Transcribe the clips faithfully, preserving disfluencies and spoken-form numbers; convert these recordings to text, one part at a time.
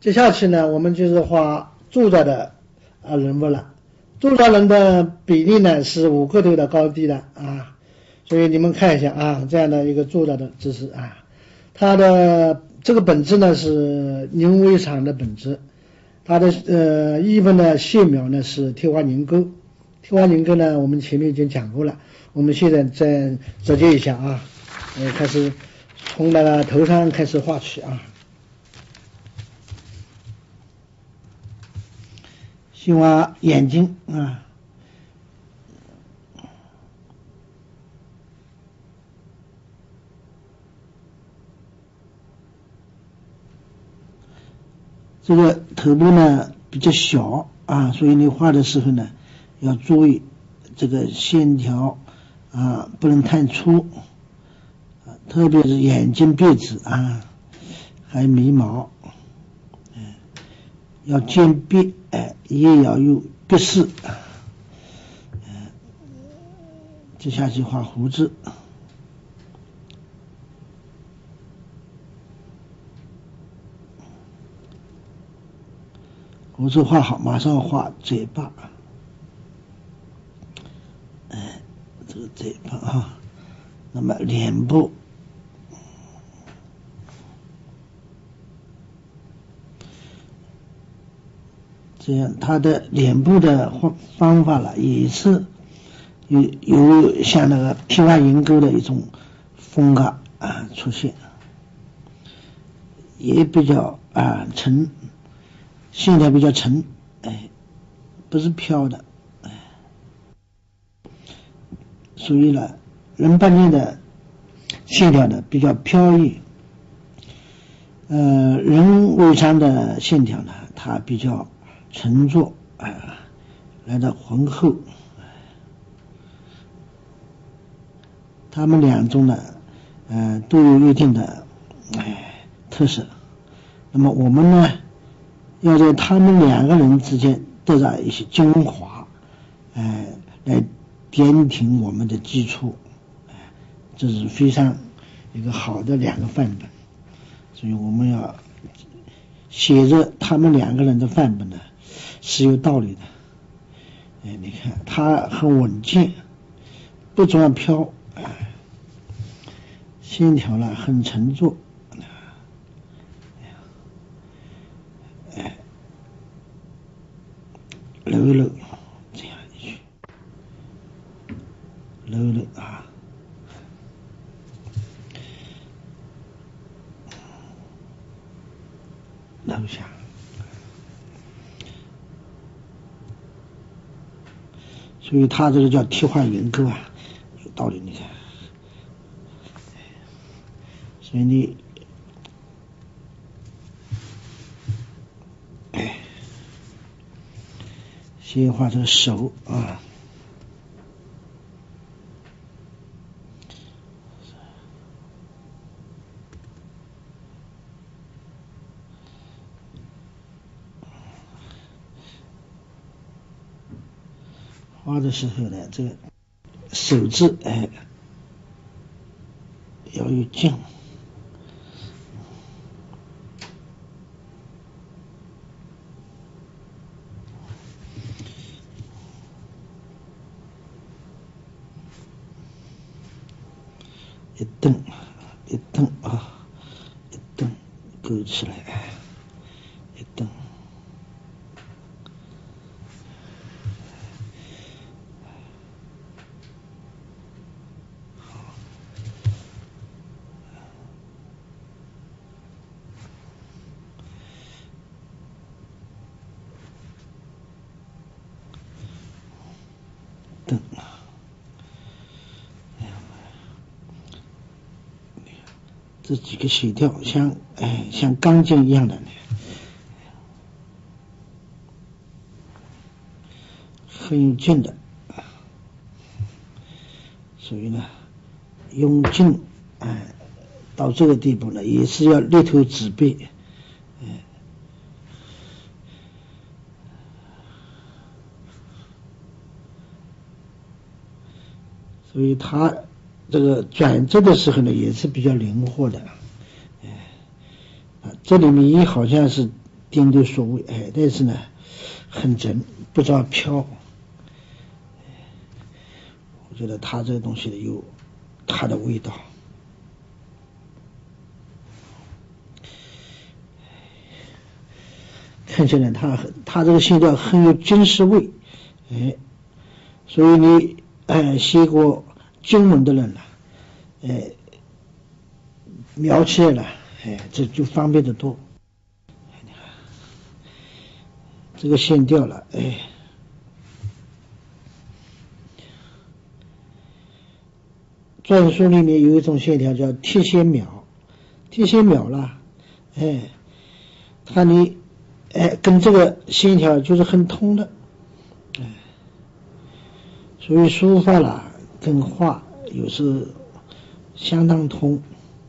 接下去呢，我们就是画住宅的啊人物了。住宅人的比例呢是五个头的高低的啊，所以你们看一下啊，这样的一个住宅的姿势啊，它的这个本质呢是临微场的本质，它的呃一分的线描呢是贴花凝钩，贴花凝钩呢我们前面已经讲过了，我们现在再折接一下啊，呃开始从那个头上开始画起啊。先画眼睛啊，这个头部呢比较小啊，所以你画的时候呢要注意这个线条啊不能太粗啊，特别是眼睛鼻子啊，还有眉毛，嗯，要尖鼻，哎，也要有鼻势，嗯，接下去画胡子。胡子画好，马上画嘴巴，哎，这个嘴巴啊，那么脸部，这样他的脸部的方方法了，也是有有像那个贴花凝钩的一种风格啊出现，也比较啊沉。线条比较沉，哎，不是飘的，哎，所以呢，人半边的线条呢比较飘逸，呃，人微场的线条呢，它比较沉着，啊、呃，来的浑厚，它们两种呢，呃，都有一定的哎特色。那么我们呢？要在他们两个人之间得到一些精华，哎、呃，来点挺我们的基础，哎、呃，这是非常一个好的两个范本，所以我们要写着他们两个人的范本呢是有道理的。哎，你看他很稳健，不总要飘，哎、呃，线条呢很沉着。揉一揉，这样一去，揉一揉啊，揉下，所以它这个叫贴花凝钩啊，有道理，你看，所以你，哎。先画这个手啊，画的时候呢，这个手指哎要有劲。一蹬一蹬啊，一蹬勾起来，一蹬，蹬。这几个线条像哎像钢筋一样的，很有劲的，所以呢，用劲哎到这个地步呢，也是要力头止背，哎，所以它这个转折的时候呢，也是比较灵活的，哎，啊，这里面也好像是丁对所谓，哎，但是呢很整，不着飘。我觉得他这个东西有它的味道。看起来他他这个线条很有军事味，哎，所以你哎写过军文的人呢，哎，描起来了，哎，这就方便得多。这个线调了，哎，篆书里面有一种线条叫贴线描，贴线描啦，哎，它你哎跟这个线条就是很通的，哎，所以书法啦跟画有时相当通。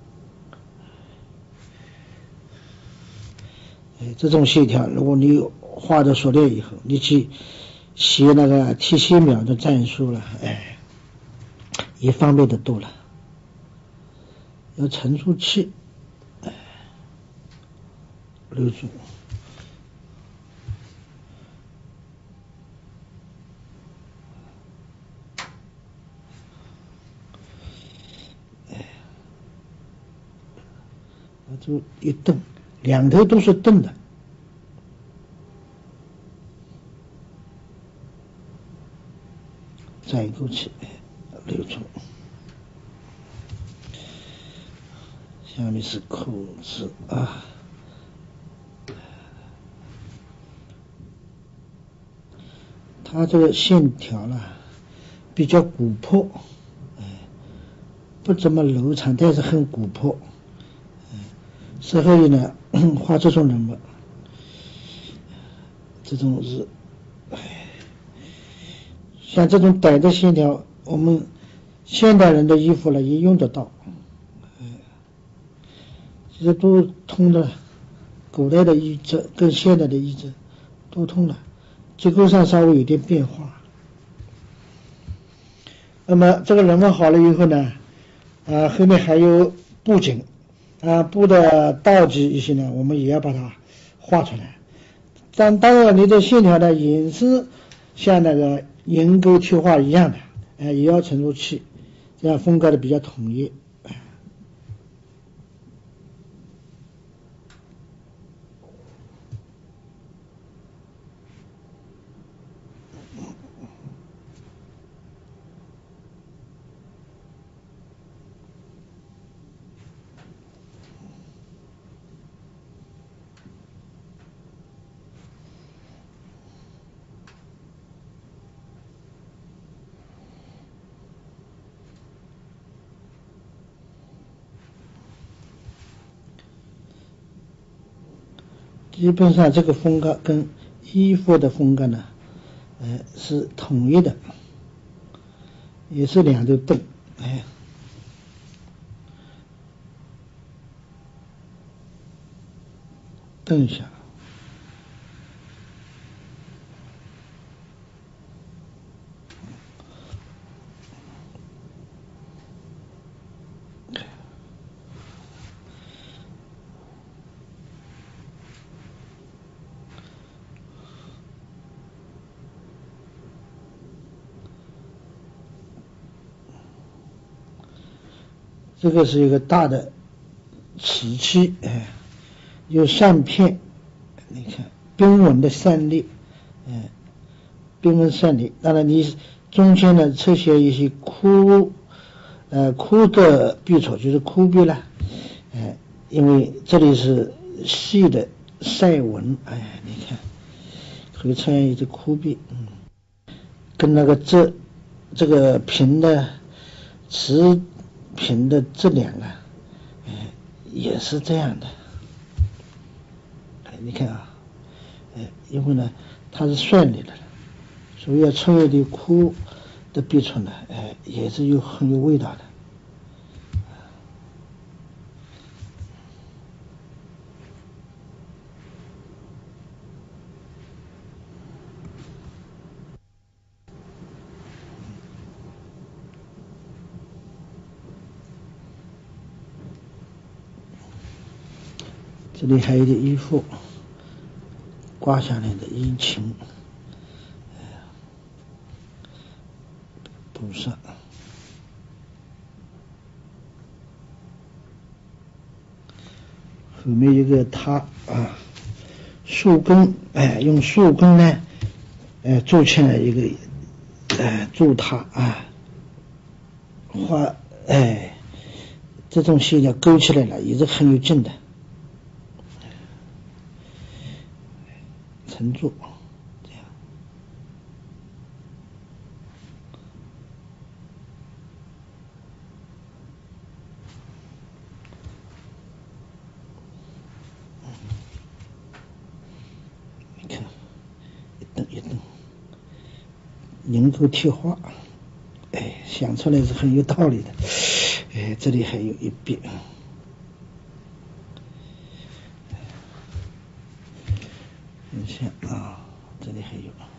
哎，这种线条，如果你画的熟练以后，你去写那个贴线描的战术了，哎，也方便的多了。要沉住气，哎，留住。哎，就一蹬，两头都是蹬的。再一口气，留住。下面是口字啊，它这个线条呢比较古朴，哎，不怎么流畅，但是很古朴，哎，适合于呢画这种人物，这种是，哎，像这种窄的线条，我们现代人的衣服呢也用得到，哎，其实都通的，古代的衣褶跟现代的衣褶都通了，结构上稍微有点变化。那么这个人物好了以后呢，啊，后面还有布景，啊，布的道具一些呢，我们也要把它画出来。但当然，你的线条呢也是像那个银钩贴画一样的，哎，也要沉住气，这样风格的比较统一。基本上这个风格跟衣服的风格呢，呃，是统一的，也是两头蹬，哎，蹬一下。这个是一个大的瓷器，哎，有扇片，你看冰纹的扇裂，哎，冰纹扇裂。当然，你中间呢侧写一些枯，呃枯的笔触，就是枯笔了，哎，因为这里是细的晒纹，哎，你看可以出现一支枯笔，嗯，跟那个这这个平的瓷平的质量啊，哎，也是这样的。哎，你看啊，哎，因为呢它是算力的，所以要出现的枯的笔触呢，哎，也是有很有味道的。这里还有点衣服， 刮下来的衣裙，补上。后面一个它啊，树根，哎，用树根呢，哎，做起来一个，哎，做它啊，画，哎，这种线条勾起来了，也是很有劲的。乘坐，这样。你看，一蹬一蹬，银钩贴花，哎，想出来是很有道理的。哎，这里还有一边，你看啊，这里还有。